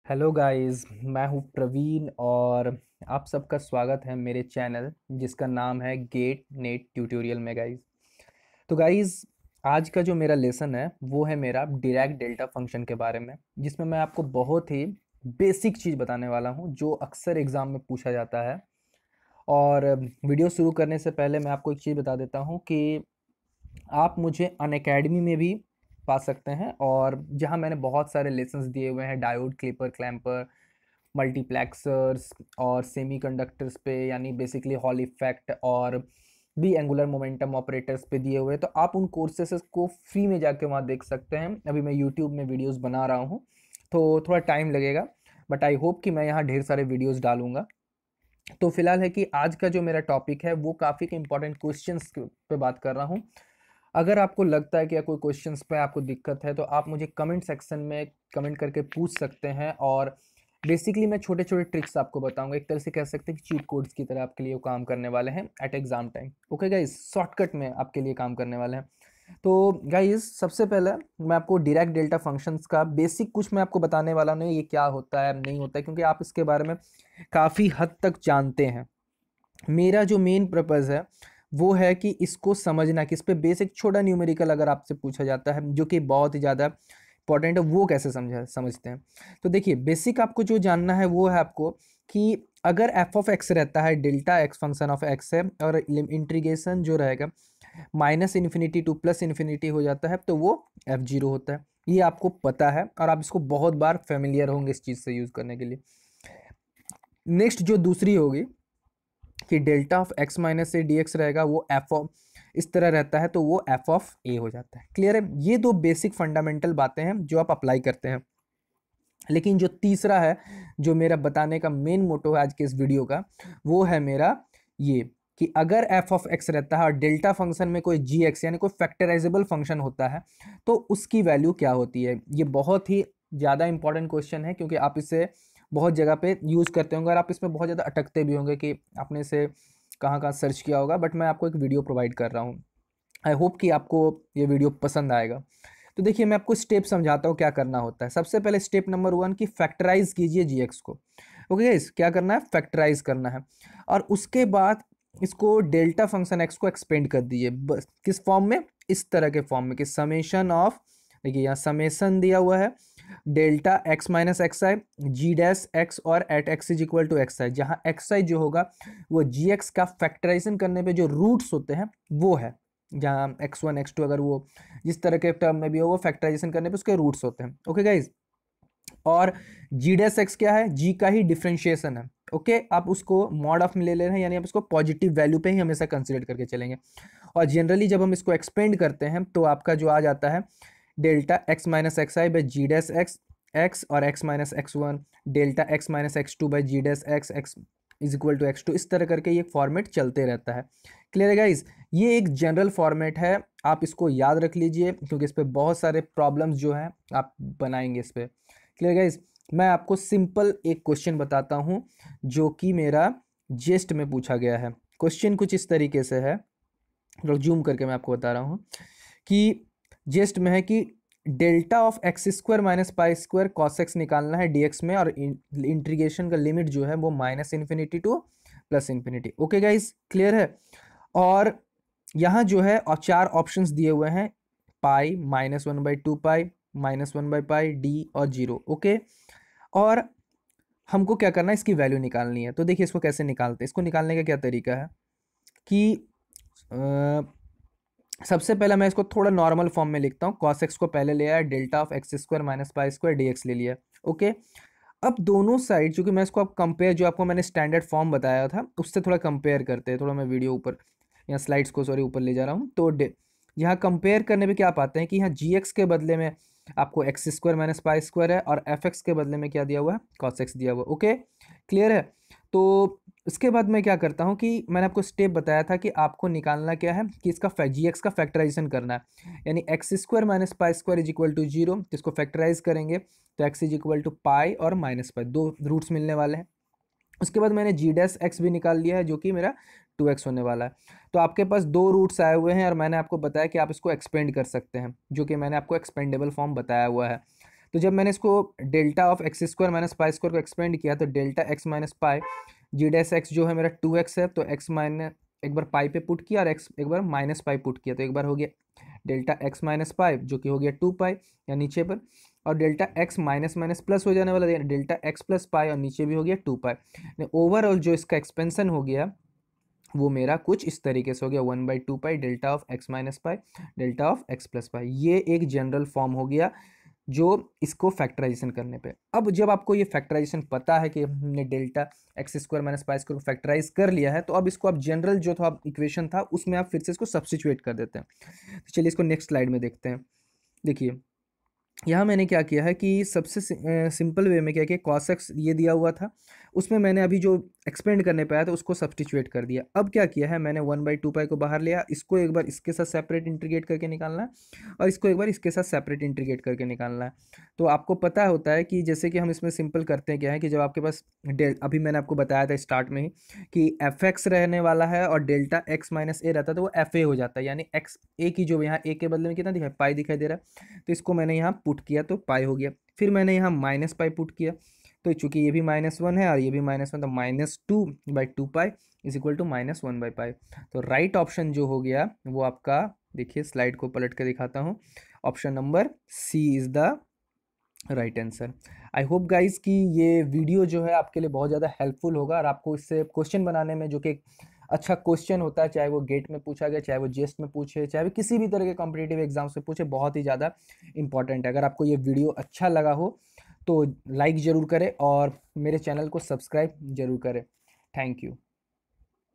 Hello guys, मैं हूं प्रवीण और आप सबका स्वागत है मेरे चैनल जिसका नाम है गेट नेट ट्यूटोरियल में गाइस। तो गाइस, आज का जो मेरा लेसन है वो है मेरा डिरैक डेल्टा फंक्शन के बारे में, जिसमें मैं आपको बहुत ही बेसिक चीज़ बताने वाला हूं जो अक्सर एग्ज़ाम में पूछा जाता है। और वीडियो शुरू करने से पहले मैं आपको एक चीज़ बता देता हूं कि आप मुझे अनअकैडमी में भी पा सकते हैं, और जहां मैंने बहुत सारे लेसन्स दिए हुए हैं डायोड, क्लिपर, क्लैम्पर, मल्टीप्लेक्सर्स और सेमीकंडक्टर्स पे, यानी बेसिकली हॉल इफेक्ट और भी एंगुलर मोमेंटम ऑपरेटर्स पे दिए हुए हैं। तो आप उन कोर्सेस को फ्री में जाके वहाँ देख सकते हैं। अभी मैं यूट्यूब में वीडियोस बना रहा हूँ तो थोड़ा टाइम लगेगा, बट आई होप कि मैं यहाँ ढेर सारे वीडियोस डालूंगा। तो फिलहाल है कि आज का जो मेरा टॉपिक है वो काफ़ी इंपॉर्टेंट क्वेश्चंस पे बात कर रहा हूँ। अगर आपको लगता है कि कोई क्वेश्चंस पे आपको दिक्कत है तो आप मुझे कमेंट सेक्शन में कमेंट करके पूछ सकते हैं, और बेसिकली मैं छोटे छोटे ट्रिक्स आपको बताऊंगा। एक तरह से कह सकते हैं कि चीट कोड्स की तरह आपके लिए वो काम करने वाले हैं at exam time. Okay guys, shortcut में आपके लिए काम करने वाले हैं। तो गाइस, सबसे पहले मैं आपको डिराक डेल्टा फंक्शंस का बेसिक कुछ मैं आपको बताने वाला हूँ, ये क्या होता है नहीं होता है, क्योंकि आप इसके बारे में काफ़ी हद तक जानते हैं। मेरा जो मेन पर्पज़ है वो है कि इसको समझना, कि इस पे बेसिक छोटा न्यूमेरिकल अगर आपसे पूछा जाता है जो कि बहुत ही ज़्यादा इंपॉर्टेंट है, वो कैसे समझते हैं। तो देखिए, बेसिक आपको जो जानना है वो है आपको कि अगर एफ ऑफ एक्स रहता है, delta x function of x है, और इंटीग्रेशन जो रहेगा minus infinity to plus infinity हो जाता है, तो वो एफ जीरो होता है। ये आपको पता है और आप इसको बहुत बार फेमिलियर होंगे इस चीज़ से यूज़ करने के लिए। नेक्स्ट जो दूसरी होगी कि delta of x minus a d x रहेगा, वो एफ ऑफ इस तरह रहता है, तो वो एफ ऑफ ए हो जाता है। क्लियर है? ये दो बेसिक फंडामेंटल बातें हैं जो आप अप्लाई करते हैं। लेकिन जो तीसरा है, जो मेरा बताने का मेन मोटो है आज के इस वीडियो का, वो है मेरा ये कि अगर एफ ऑफ एक्स रहता है और डेल्टा फंक्शन में कोई जी एक्स यानी कोई फैक्टराइजेबल फंक्शन होता है, तो उसकी वैल्यू क्या होती है। ये बहुत ही ज़्यादा इंपॉर्टेंट क्वेश्चन है, क्योंकि आप इसे बहुत जगह पे यूज़ करते होंगे और आप इसमें बहुत ज़्यादा अटकते भी होंगे कि आपने इसे कहाँ कहाँ सर्च किया होगा। बट मैं आपको एक वीडियो प्रोवाइड कर रहा हूँ। आई होप कि आपको ये वीडियो पसंद आएगा। तो देखिए, मैं आपको स्टेप समझाता हूँ क्या करना होता है। सबसे पहले स्टेप नंबर 1 की फैक्टराइज कीजिए जी एक्स को। ओके गाइस, क्या करना है? फैक्टराइज करना है। और उसके बाद इसको डेल्टा फंक्शन एक्स को एक्सपेंड कर दीजिए। बस किस फॉर्म में? इस तरह के फॉर्म में कि समेशन ऑफ, देखिए यहाँ समेशन दिया हुआ है, delta x minus x i g dash x और at x is equal to x i, जहाँ एक्स आई जो होगा वो जी एक्स का फैक्टराइजेशन करने पे जो रूट्स होते हैं वो है, जहाँ एक्स वन एक्स टू अगर वो जिस तरह के टर्म में भी हो, वो फैक्टराइजेशन करने पे उसके रूट्स होते हैं। ओके गाइज, और जी डैश एक्स क्या है? जी का ही डिफ्रेंशिएशन है। ओके, आप उसको मॉड ऑफ में ले रहे हैं, यानी आप इसको पॉजिटिव वैल्यू पे ही हमेशा कंसिडर करके चलेंगे। और जनरली जब हम इसको एक्सपेंड करते हैं तो आपका जो आ जाता है delta x minus x i by g dash x x और x minus x one, delta x minus x two by g dash x x is equal to x two. इस तरह करके ये फॉर्मेट चलते रहता है। क्लियर है guys? ये एक जनरल फॉर्मेट है, आप इसको याद रख लीजिए, क्योंकि इस पर बहुत सारे प्रॉब्लम्स जो हैं आप बनाएंगे इस पर। Clear guys? मैं आपको सिंपल एक क्वेश्चन बताता हूँ जो कि मेरा जेस्ट में पूछा गया है। क्वेश्चन कुछ इस तरीके से है, जूम करके मैं आपको बता रहा हूँ कि जेस्ट में है कि delta of x square minus pi square cos x निकालना है डीएक्स में, और इंटीग्रेशन का लिमिट जो है वो minus infinity to plus infinity. Okay guys, clear है? और यहाँ जो है और चार ऑप्शंस दिए हुए हैं, pi, minus one by two pi, minus one by pi, d और जीरो। ओके, और हमको क्या करना है? इसकी वैल्यू निकालनी है। तो देखिए इसको कैसे निकालते हैं। इसको निकालने का क्या तरीका है कि सबसे पहले मैं इसको थोड़ा नॉर्मल फॉर्म में लिखता हूँ। कॉस एक्स को पहले ले आया, delta of x square minus pi square d x ले लिया। ओके, अब दोनों साइड, चूंकि मैं इसको अब कंपेयर, जो आपको मैंने स्टैंडर्ड फॉर्म बताया था उससे थोड़ा कंपेयर करते हैं। थोड़ा मैं वीडियो ऊपर या स्लाइड्स को सॉरी ऊपर ले जा रहा हूँ। तो यहाँ कंपेयर करने पे क्या पाते हैं कि यहाँ जी एक्स के बदले में आपको x square minus pi square है, और एफ एक्स के बदले में क्या दिया हुआ है? कॉस एक्स दिया हुआ। ओके, क्लियर है? तो इसके बाद मैं क्या करता हूँ कि मैंने आपको स्टेप बताया था कि आपको निकालना क्या है कि इसका जी एक्स का फैक्टराइजेशन करना है, यानी x square minus pi square is equal to zero. तो इसको फैक्टराइज करेंगे तो x is equal to pi और माइनस पाई, दो रूट्स मिलने वाले हैं। उसके बाद मैंने जी डैश एक्स भी निकाल लिया है, जो कि मेरा 2x होने वाला है। तो आपके पास दो रूट्स आए हुए हैं, और मैंने आपको बताया कि आप इसको एक्सपेंड कर सकते हैं, जो कि मैंने आपको एक्सपेंडेबल फॉर्म बताया हुआ है। तो जब मैंने इसको delta of x square minus pi square को एक्सपेंड किया तो delta x minus pi g dash x जो है मेरा 2x है, तो एक्स माइनस एक बार पाई पे पुट किया और एक्स एक बार माइनस पाई पुट किया, तो एक बार हो गया डेल्टा एक्स माइनस पाई जो कि हो गया 2 पाई या नीचे पर, और delta x minus minus plus हो जाने वाला डेल्टा एक्स प्लस पाई और नीचे भी हो गया 2 पाई। ओवरऑल जो इसका एक्सपेंशन हो गया वो मेरा कुछ इस तरीके से हो गया 1/2 pi delta of x minus pi delta of x plus pi. ये एक जनरल फॉर्म हो गया जो इसको फैक्टराइजेशन करने पे। अब जब आपको ये फैक्टराइजेशन पता है कि हमने delta x square minus pi square को फैक्टराइज कर लिया है, तो अब इसको आप जनरल जो था इक्वेशन था उसमें आप फिर से इसको सब्स्टिट्यूट कर देते हैं। तो चलिए इसको नेक्स्ट स्लाइड में देखते हैं। देखिए यहाँ मैंने क्या किया है कि सबसे सिंपल वे में क्या किया, cos x ये दिया हुआ था, उसमें मैंने अभी जो एक्सपेंड करने पे आया था उसको सब्स्टिट्यूट कर दिया। अब क्या किया है मैंने 1/2 पाई को बाहर लिया, इसको एक बार इसके साथ सेपरेट इंटीग्रेट करके निकालना है और इसको एक बार इसके साथ सेपरेट इंटीग्रेट करके निकालना है। तो आपको पता होता है कि जैसे कि हम इसमें सिंपल करते हैं क्या है कि जब आपके पास अभी मैंने आपको बताया था स्टार्ट में ही कि एफ एक्स रहने वाला है और डेल्टा एक्स माइनस ए रहता है तो वो एफ ए हो जाता है, यानी एक्स ए की जो यहाँ ए के बदले में कितना दिखा पाई दिखाई दे रहा है, तो इसको मैंने यहाँ पुट किया तो पाई हो गया। फिर मैंने यहाँ माइनस पाई पुट किया, तो चूंकि ये भी -1 है और ये भी -1, तो -2/2 पाई इज इक्वल टू -1/पाई। तो राइट ऑप्शन जो हो गया वो आपका, देखिए स्लाइड को पलट के दिखाता हूँ, option number c is the right answer. I hope guys कि ये वीडियो जो है आपके लिए बहुत ज़्यादा हेल्पफुल होगा और आपको इससे क्वेश्चन बनाने में, जो कि अच्छा क्वेश्चन होता है, चाहे वो गेट में पूछा गया, चाहे वो जेस्ट में पूछे, चाहे वो किसी भी तरह के कॉम्पिटिटिव एग्जाम से पूछे, बहुत ही ज़्यादा इंपॉर्टेंट है। अगर आपको ये वीडियो अच्छा लगा हो तो लाइक ज़रूर करें और मेरे चैनल को सब्सक्राइब ज़रूर करें। Thank you.